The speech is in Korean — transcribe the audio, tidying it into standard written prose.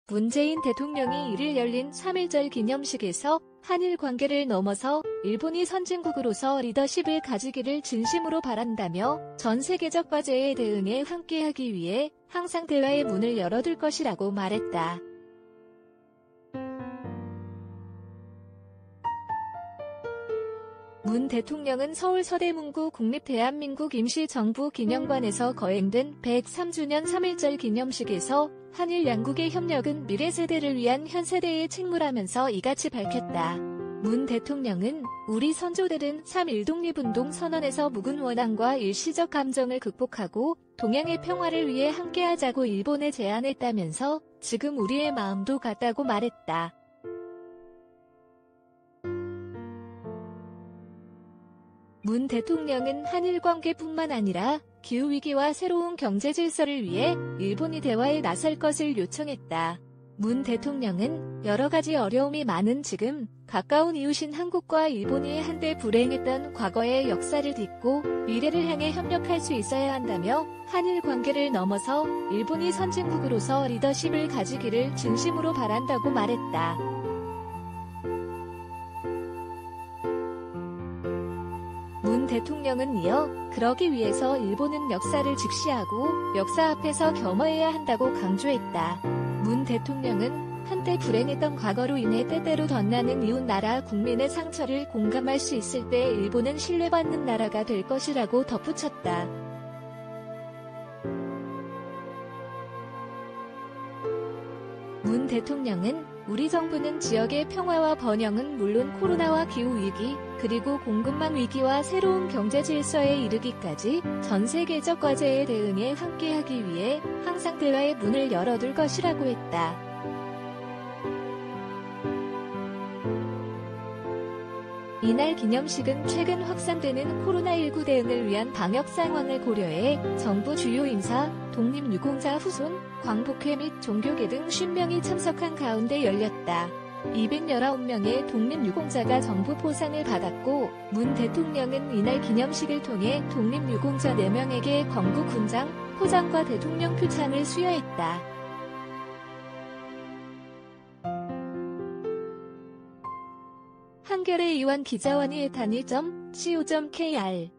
문재인 대통령이 이를 열린 3.1절 기념식에서 한일 관계를 넘어서 일본이 선진국으로서 리더십을 가지기를 진심으로 바란다며 전 세계적 과제에 대응해 함께하기 위해 항상 대화의 문을 열어둘 것이라고 말했다. 문 대통령은 서울 서대문구 국립대한민국 임시정부 기념관에서 거행된 103주년 3.1절 기념식에서 한일 양국의 협력은 미래 세대를 위한 현 세대의 책무라면서 이같이 밝혔다. 문 대통령은 우리 선조들은 3.1 독립운동 선언에서 묵은 원한과 일시적 감정을 극복하고 동양의 평화를 위해 함께하자고 일본에 제안했다면서 지금 우리의 마음도 같다고 말했다. 문 대통령은 한일 관계뿐만 아니라 기후위기와 새로운 경제 질서를 위해 일본이 대화에 나설 것을 요청했다. 문 대통령은 여러 가지 어려움이 많은 지금 가까운 이웃인 한국과 일본이 한때 불행했던 과거의 역사를 딛고 미래를 향해 협력할 수 있어야 한다며 한일 관계를 넘어서 일본이 선진국으로서 리더십을 가지기를 진심으로 바란다고 말했다. 문 대통령은 이어 그러기 위해서 일본은 역사를 직시하고 역사 앞에서 겸허해야 한다고 강조했다. 문 대통령은 한때 불행했던 과거로 인해 때때로 덧나는 이웃 나라 국민의 상처를 공감할 수 있을 때 일본은 신뢰받는 나라가 될 것이라고 덧붙였다. 문 대통령은 우리 정부는 지역의 평화와 번영은 물론 코로나와 기후위기, 그리고 공급망 위기와 새로운 경제 질서에 이르기까지 전 세계적 과제에 대응해 함께하기 위해 항상 대화의 문을 열어둘 것이라고 했다. 이날 기념식은 최근 확산되는 코로나19 대응을 위한 방역 상황을 고려해 정부 주요 인사, 독립유공자 후손, 광복회 및 종교계 등 50명이 참석한 가운데 열렸다. 219명의 독립유공자가 정부 포상을 받았고 문 대통령은 이날 기념식을 통해 독립유공자 4명에게 건국훈장, 포장과 대통령 표창을 수여했다. 한겨레 이완 기자원이 단위.co.kr